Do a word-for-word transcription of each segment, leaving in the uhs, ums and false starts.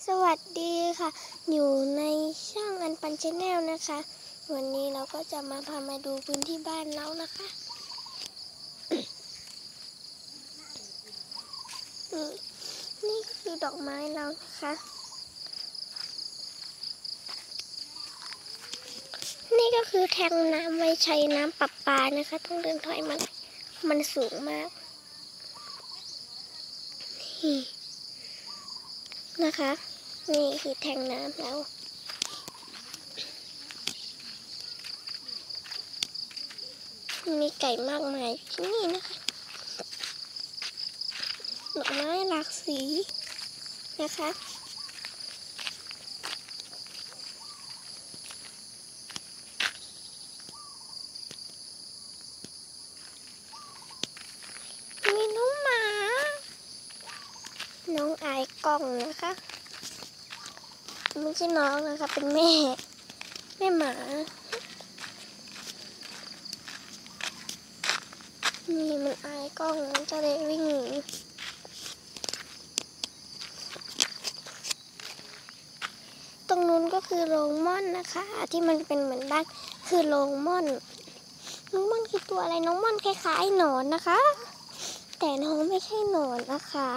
สวัสดีค่ะอยู่ในช่องอันปันชาแนลนะคะวันนี้เราก็จะมาพามาดูพื้นที่บ้านเรานะคะนี่นี่คือดอกไม้เรานะคะนี่ก็คือแทงน้ำไว้ใช้น้ำประปานะคะต้องเดินถอยมามันสูงมากนี่นะคะนี่คือแทงน้ำแล้วมีไก่มากมายที่นี่นะคะดอกไม้หลากสีนะคะมีน้องหมาน้องอายกล้องนะคะไม่ใช่น้องนะคะเป็นแม่แม่หมานี่มันอายกล้องมันจะเลยวิ่งหนีตรงนู้นก็คือโรงม่อนนะคะที่มันเป็นเหมือนบ้านคือโรงม่อนน้องม่อนคือตัวอะไรน้องม่อนคล้ายๆหนอนนะคะแต่น้องไม่ใช่หนอนนะคะ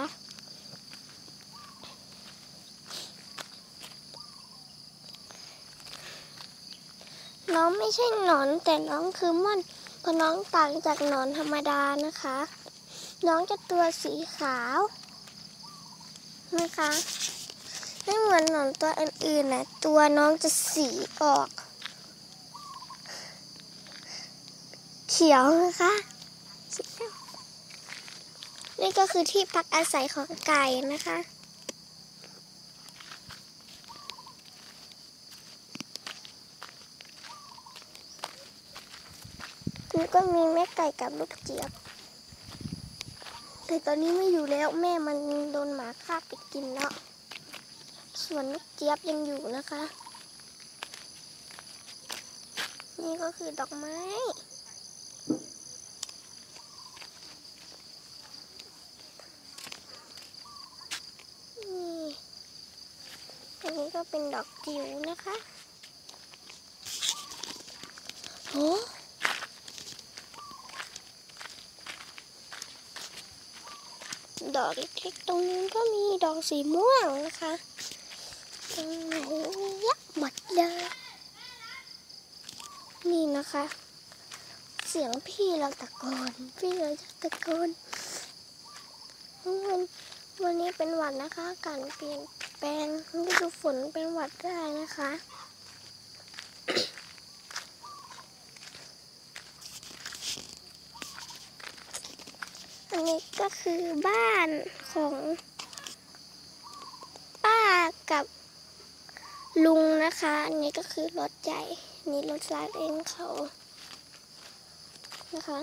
น้องไม่ใช่หนอนแต่น้องคือม่อนเพราะน้องต่างจากหนอนธรรมดานะคะน้องจะตัวสีขาวนะคะไม่เหมือนหนอนตัวอื่นๆนะตัวน้องจะสีออกเขียวนะคะนี่ก็คือที่พักอาศัยของไก่นะคะนี่ก็มีแม่ไก่กับลูกเจี๊ยบแต่ตอนนี้ไม่อยู่แล้วแม่มันโดนหมาคาบไปกินแล้วส่วนลูกเจี๊ยบยังอยู่นะคะนี่ก็คือดอกไม้นี่อันนี้ก็เป็นดอกจิ๋วนะคะโอ้ดอกเล็กๆตรงนู้นก็มีดอกสีม่วงนะคะโอ้โหยักษ์หมดเลยนี่นะคะเสียงพี่เราตะโกนพี่เราจะตะโกนวันวันนี้เป็นหวัดนะคะการเปลี่ยนแปลงฤดูฝนเป็นหวัดได้นะคะอันนี้ก็คือบ้านของป้ากับลุงนะคะอันนี้ก็คือรถใหญ่นี่รถซาเล้งเขานะคะ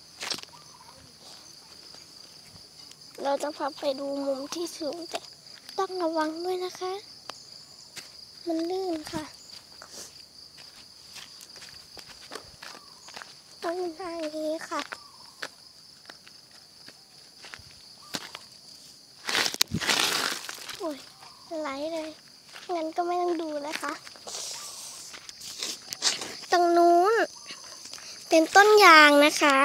เราจะพาไปดูมุมที่สูงแต่ต้องระวังด้วยนะคะมันลื่นค่ะต้องทางนี้ค่ะโอ้ยไหลเลยงั้นก็ไม่ต้องดูนะคะตรงนู้นเป็นต้นยางนะคะ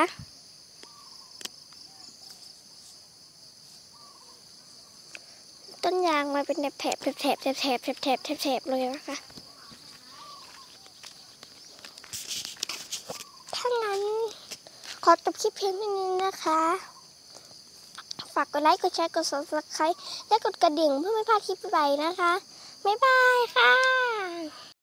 ต้นยางมาเป็นแถบแถบแถบแถบแถบแถบแถบแถบแถบเลยนะคะถ้างั้นขอจบคลิปเพียงเท่านี้นะคะฝากกดไลค์กดแชร์กด ซับสไครบ์ และกดกระดิ่งเพื่อไม่พลาดคลิปใหม่ๆนะคะบ๊ายบายค่ะ